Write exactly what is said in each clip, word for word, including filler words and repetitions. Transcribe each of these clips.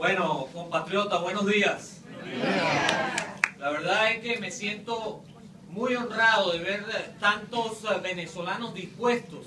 Bueno, compatriota, buenos días. La verdad es que me siento muy honrado de ver tantos venezolanos dispuestos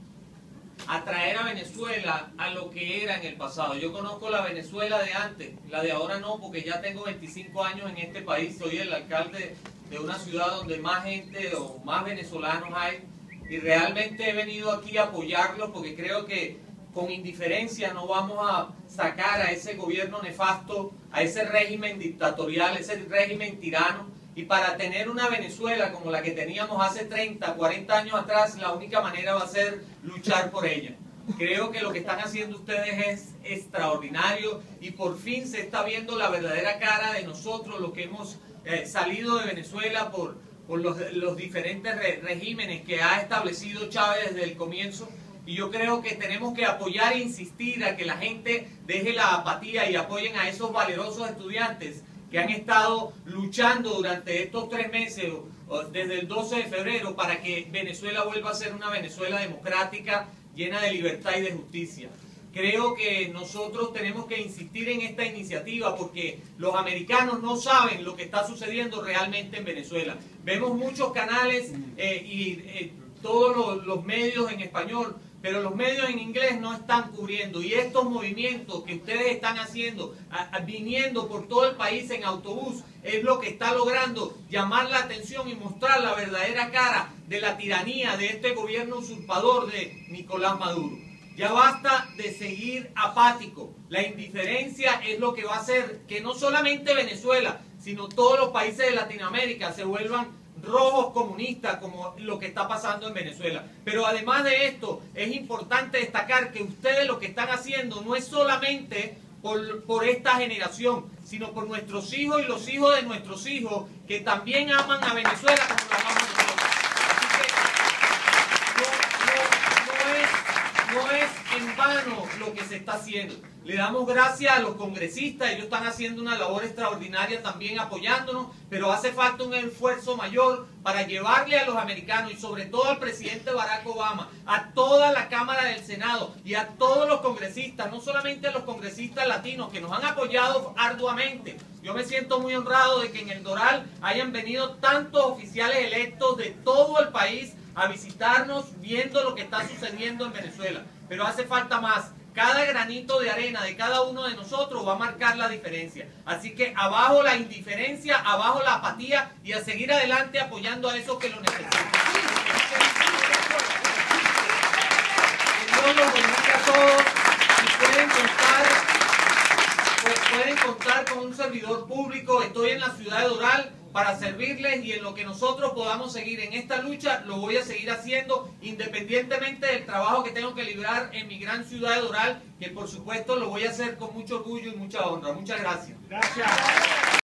a traer a Venezuela a lo que era en el pasado. Yo conozco la Venezuela de antes, la de ahora no, porque ya tengo veinticinco años en este país, soy el alcalde de una ciudad donde más gente o más venezolanos hay, y realmente he venido aquí a apoyarlos porque creo que con indiferencia no vamos a sacar a ese gobierno nefasto, a ese régimen dictatorial, ese régimen tirano. Y para tener una Venezuela como la que teníamos hace treinta, cuarenta años atrás, la única manera va a ser luchar por ella. Creo que lo que están haciendo ustedes es extraordinario y por fin se está viendo la verdadera cara de nosotros, los que hemos eh, salido de Venezuela por, por los, los diferentes re, regímenes que ha establecido Chávez desde el comienzo. Y yo creo que tenemos que apoyar e insistir a que la gente deje la apatía y apoyen a esos valerosos estudiantes que han estado luchando durante estos tres meses, desde el doce de febrero, para que Venezuela vuelva a ser una Venezuela democrática, llena de libertad y de justicia. Creo que nosotros tenemos que insistir en esta iniciativa porque los americanos no saben lo que está sucediendo realmente en Venezuela. Vemos muchos canales eh, y eh, todos los, los medios en español, pero los medios en inglés no están cubriendo, y estos movimientos que ustedes están haciendo, a, a, viniendo por todo el país en autobús, es lo que está logrando llamar la atención y mostrar la verdadera cara de la tiranía de este gobierno usurpador de Nicolás Maduro. Ya basta de seguir apático. La indiferencia es lo que va a hacer que no solamente Venezuela, sino todos los países de Latinoamérica se vuelvan rojos comunistas, como lo que está pasando en Venezuela. Pero además de esto, es importante destacar que ustedes lo que están haciendo no es solamente por, por esta generación, sino por nuestros hijos y los hijos de nuestros hijos, que también aman a Venezuela como la amamos nosotros. Así que no, no, no, es, no es en vano lo que se está haciendo. Le damos gracias a los congresistas, ellos están haciendo una labor extraordinaria también apoyándonos, pero hace falta un esfuerzo mayor para llevarle a los americanos y sobre todo al presidente Barack Obama, a toda la Cámara del Senado y a todos los congresistas, no solamente a los congresistas latinos que nos han apoyado arduamente. Yo me siento muy honrado de que en el Doral hayan venido tantos oficiales electos de todo el país a visitarnos viendo lo que está sucediendo en Venezuela, pero hace falta más. Cada granito de arena de cada uno de nosotros va a marcar la diferencia. Así que abajo la indiferencia, abajo la apatía y a seguir adelante apoyando a esos que lo necesitan. Que Dios los bendiga a todos y pueden contar, pues pueden contar con un servidor público. Estoy en la ciudad de Doral para servirles y en lo que nosotros podamos seguir en esta lucha, lo voy a seguir haciendo independientemente del trabajo que tengo que librar en mi gran ciudad de Doral, que por supuesto lo voy a hacer con mucho orgullo y mucha honra. Muchas gracias. Gracias.